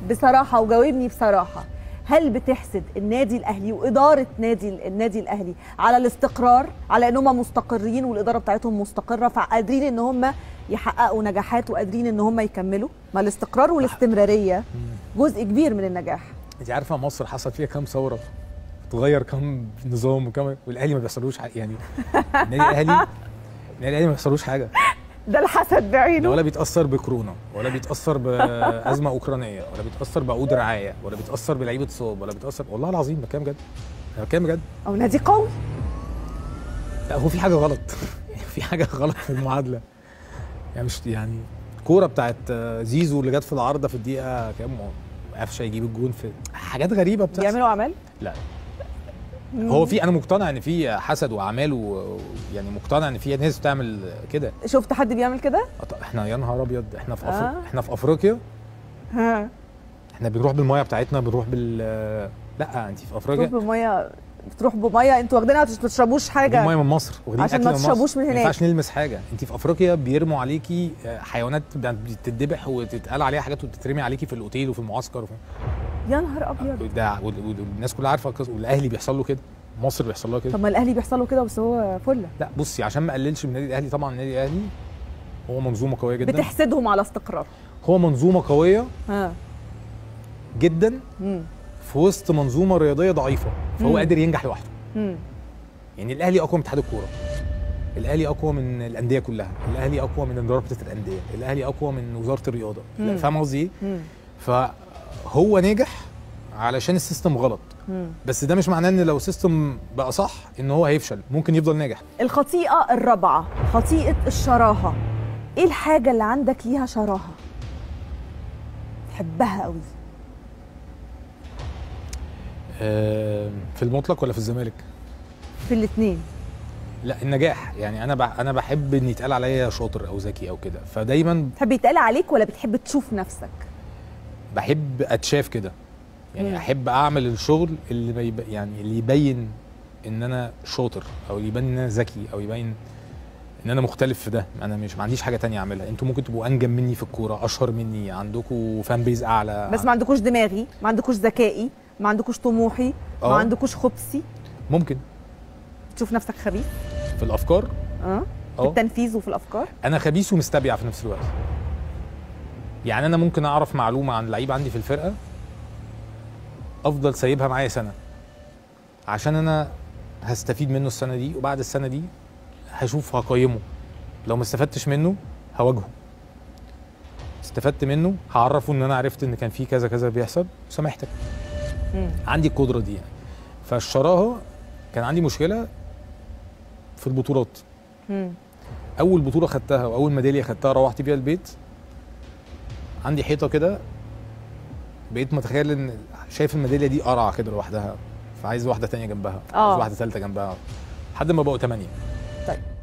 بصراحه وجاوبني بصراحه، هل بتحسد النادي الاهلي واداره النادي الاهلي على الاستقرار، على ان هم مستقرين والاداره بتاعتهم مستقره فقادرين ان هم يحققوا نجاحات وقادرين ان هم يكملوا؟ ما الاستقرار والاستمراريه جزء كبير من النجاح. انت عارفه مصر حصل فيها كام ثوره، تغير كام نظام وكام، والاهلي ما بيحصلوش حاجه يعني. النادي الاهلي ما بيحصلوش حاجه. ده الحسد بعينه. ولا بيتاثر بكورونا، ولا بيتاثر بازمه اوكرانيه، ولا بيتاثر بعقود رعايه، ولا بيتاثر بلعيبه اتصاب، ولا بيتاثر، والله العظيم بتكلم بجد، انا بتكلم بجد. او نادي قوي. لا هو في حاجه غلط. في حاجه غلط في المعادله. يعني مش يعني الكوره بتاعت زيزو اللي جت في العارضه في الدقيقه كام، قفشه يجيب الجون، في حاجات غريبه بتحصل. بيعملوا اعمال؟ لا هو في، انا مقتنع ان في حسد واعمال، يعني مقتنع ان في ناس بتعمل كده. شفت حد بيعمل كده؟ احنا يا نهار ابيض، احنا في احنا في افريقيا. احنا بنروح بالميه بتاعتنا، بنروح لا انت في افريقيا بتروح بميه، انتوا واخدينها ما تشربوش حاجه. ميه من مصر، واخدين عشان ما تشربوش من هناك، ما ينفعش نلمس حاجه. انت في افريقيا بيرموا عليكي حيوانات بتتذبح وتتقال عليها حاجات وتترمي عليكي في الاوتيل وفي المعسكر يا نهار ابيض. ده والناس كلها عارفه، والاهلي بيحصل له كده، مصر بيحصل لها كده. طب ما الاهلي بيحصل له كده بس هو فله. لا بصي، عشان ما اقللش من النادي الاهلي، طبعا النادي الاهلي هو منظومه قويه جدا. بتحسدهم على استقرار. هو منظومه قويه جدا في وسط منظومه رياضيه ضعيفه، فهو قادر ينجح لوحده. يعني الاهلي اقوى من اتحاد الكوره، الاهلي اقوى من الانديه كلها، الاهلي اقوى من رابطه الانديه، الاهلي اقوى من وزاره الرياضه. فاهم قصدي ايه؟ فهو نجح علشان السيستم غلط. بس ده مش معناه ان لو السيستم بقى صح ان هو هيفشل، ممكن يفضل ناجح. الخطيئه الرابعه، خطيئه الشراهه. ايه الحاجه اللي عندك ليها شراهه تحبها قوي؟ في المطلق ولا في الزمالك؟ في الاثنين. لا النجاح، يعني انا بحب ان يتقال عليا شاطر او ذكي او كده، فدايما. بتحب يتقال عليك ولا بتحب تشوف نفسك؟ بحب اتشاف كده، يعني احب اعمل الشغل اللي يعني اللي يبين ان انا شاطر، او يبين ان انا ذكي، او يبين ان انا مختلف في ده. انا ما عنديش حاجه تانية اعملها. انتوا ممكن تبقوا انجم مني في الكوره، اشهر مني، عندكم فان بيز اعلى، بس ما عندكوش دماغي، ما عندكوش ذكائي، ما عندكوش طموحي، ما عندكوش خبثي. ممكن تشوف نفسك خبيث في الافكار. في التنفيذ وفي الافكار. انا خبيث ومستبيع في نفس الوقت. يعني انا ممكن اعرف معلومه عن لعيب عندي في الفرقه، افضل سايبها معايا سنه، عشان انا هستفيد منه السنه دي، وبعد السنه دي هشوف هقيمه. لو ما استفدتش منه هواجهه، استفدت منه هعرفه ان انا عرفت ان كان في كذا كذا بيحصل وسامحتك. عندي القدره دي يعني. فالشراهه كان عندي مشكله في البطولات. اول بطوله خدتها واول ميداليه خدتها روحت بيها البيت، عندي حيطه كده، بقيت متخيل ان شايف الميداليه دي قرعه كده لوحدها، فعايز واحده ثانيه جنبها، عايز واحده ثالثه جنبها، لحد ما بقوا 8. طيب